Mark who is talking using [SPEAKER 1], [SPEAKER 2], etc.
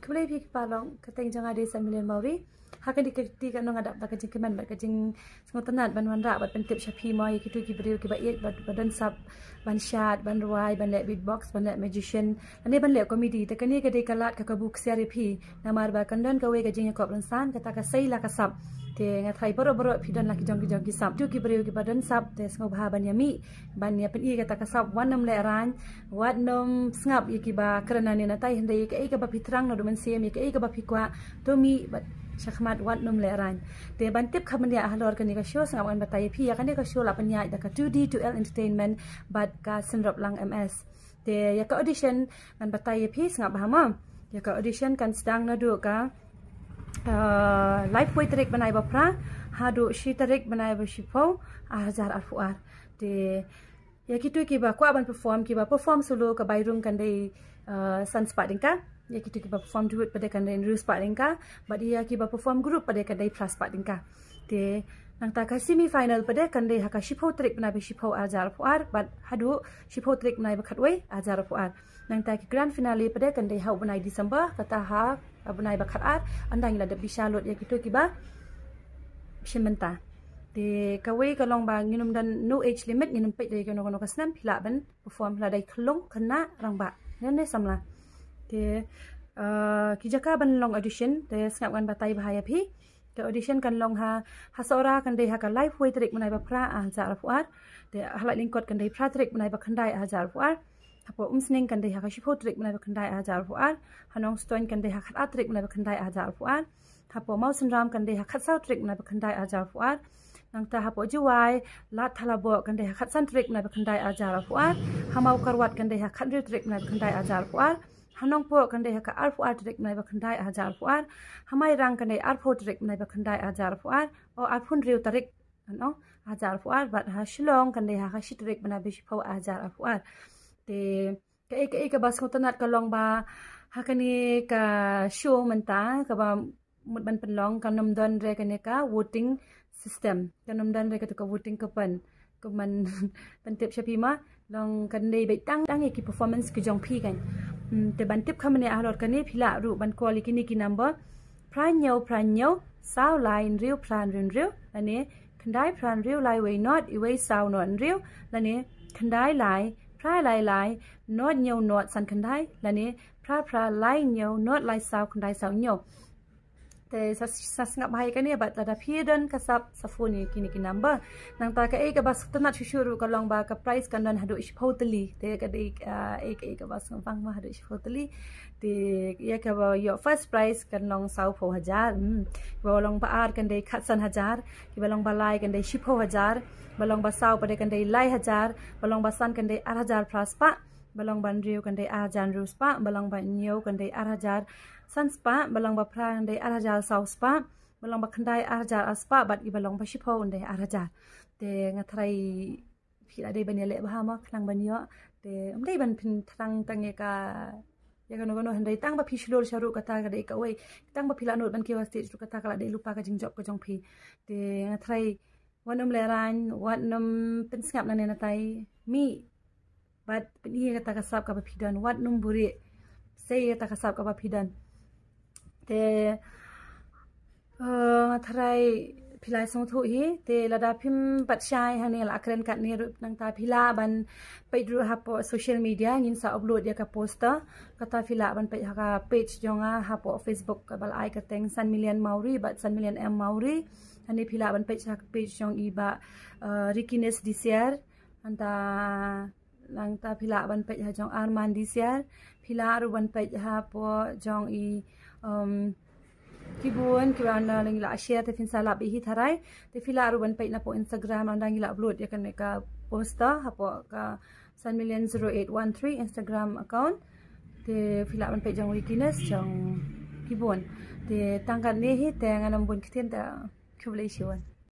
[SPEAKER 1] kembali pergi palong keteng jangan ada Sanmilian Mauri hakan diketi kan nong adap tak kajing keman bat kajing sengotenat ban wanra bat pentip syapi mai kitu ki beriu ki bait bat badan sab ban syat ban ruai ban lek beatbox ban lek magician ane ban lek komedi tekani kadai kalat ka kabuk siari pi namar ba kandan kawe kajing yakop lansan kata ka sei la kasab te ngathai boro pidan laki jong ki sab tu ki beriu ki badan sab te sngau bha ban yami ban ya pen i kata ka sab wanam le ran wat nom sngap ki ba kerana ni natai hendai ka ka ba pitrang no men siam ka ba pikwa to mi bat syakmat wat nom le ran te ban tip khaman ya halor kan ni ka show sangap kan batai pi ya kan ka show la panya da ka 2D to L entertainment bat ka senrop lang MS te ya ka audition kan batai pi sangap ba ma ya ka audition kan sedang nadu ka live way tarik banai bapra hadu shi tarik banai bashipau azar arfuar te ya kitu ki ba kwa ban perform solo ka bairung kan dei sunspat dingka ya kitu ki ba perform duet pada kan dei rus pat dingka but ya ki ba perform group pada kan dei plus pat dingka te nang ta ka semi final pada kan dei haka shipau tarik banai bashipau azar arfuar but hadu shipau tarik banai bakhatwei azar arfuar nang ta ki grand finale pada kan dei hau banai Disember kata ha abunai bakhat ar andang ila de bisalot ya kitu kiba shimenta de kawe kalong ba nginum dan no age limit nginum pe de kono kono kasnam phila ban perform phila dai khlong khana rangba ne samla de ki jaka ban long audition de skap kan batai bahaya phi de audition kan long ha hasora kan de ha ka live way trik manai ba pra a jar fuar de halai lingkot kan de pra trik manai ba khandai a jar fuar hapo umsning kan dei ha kashi potrik manai bakhandai ajar fuar hanong stoin kan dei ha khat atrik manai bakhandai ajar fuar hapo mausan ram kan dei ha khat sau trik manai bakhandai ajar fuar nang ta hapo juwai lat thalabo kan dei ha khat san trik manai bakhandai ajar fuar hamau karwat kan dei ha khat trik manai bakhandai ajar fuar hanong po kan dei ha ka arfu trik manai bakhandai ajar fuar hamai rang kan dei arfu trik manai bakhandai ajar fuar o arfun riu tarik ano ajar fuar bat ha shilong kan dei ha ka shitrik manai bishipau ajar fuar te ka bas ko tanat ka long ba hakani ka show menta ka ba mut ban penlong ka nom don re ka ne ka voting system ka nom don re ka to ka voting ka pan ko man pentip shapi ma long kan nei bai tang ki performance ki jong phi kan te ban tip khamne a lor ka ne phila ru ban quality ni ki number pranyo sao line riu plan rin riu ane khandai plan riu lai we not i we sao non riu ane khandai lai pra lai not nhiều not san khandai lani pra lai nhiều not lai sao khandai sao nhiều te sasngap bahai kan ya bat ada phidan kasap safuni kini ki number nang ta ka ka bas tanat shuru ka long ba ka price kan dan hadu ishpotali te ka de ka bas ngpang ma hadu ishpotali te ya ka ba your first prize kan long sau 4000 ba long ba ar kan de khat san 1000 ki ba long ba lai kan de 10000 balong basau pada kan dei lai 1000 balong basan kan dei 8000 plus pa balong ban riu kan dei 1000 rus pa balong ban nyau kan dei 8000 san spa balong ba pra kan dei 8000 sau spa balong ba khandai 8000 aspa bat i balong ba shipo kan dei 8000 te ngatrai phila dei ban le ba ma khlang ban yo te dei ban phin thang tange ka ya kan no handai tang ba phishlo sharu kata ka dei ka wei tang ba phila no ban ki wa stage kata kala dei lupa ka jingjop ka jong phi te ngatrai wanam leran wanam penskap nane natai mi bat peni kata kasap ka bapidan wanum buri sei kata kasap ka bapidan te tharai philai song thu hi te lada phim pat shai hane la akren kat ne nang ta phila ban peidru hapo social media ngin sa upload ya ka poster kata phila ban pe ha page jonga hapo Facebook ka bal ai ka teng Sanmilian Mauri bat Sanmilian M Mauri ane phila ban page jong iba rikines disiar anta lang ta phila ban page jong arman disiar phila ru ban page ha po jong i kibun kirana lang la share te fin sala bi hi tharai te phila ru ban page na po Instagram andang ila upload ya kan ka poster ha po ka Sanmilian 0813 Instagram account te phila ban page jong rikines jong kibun te tangkat ni hi te nganam bun kitien ta Congratulations.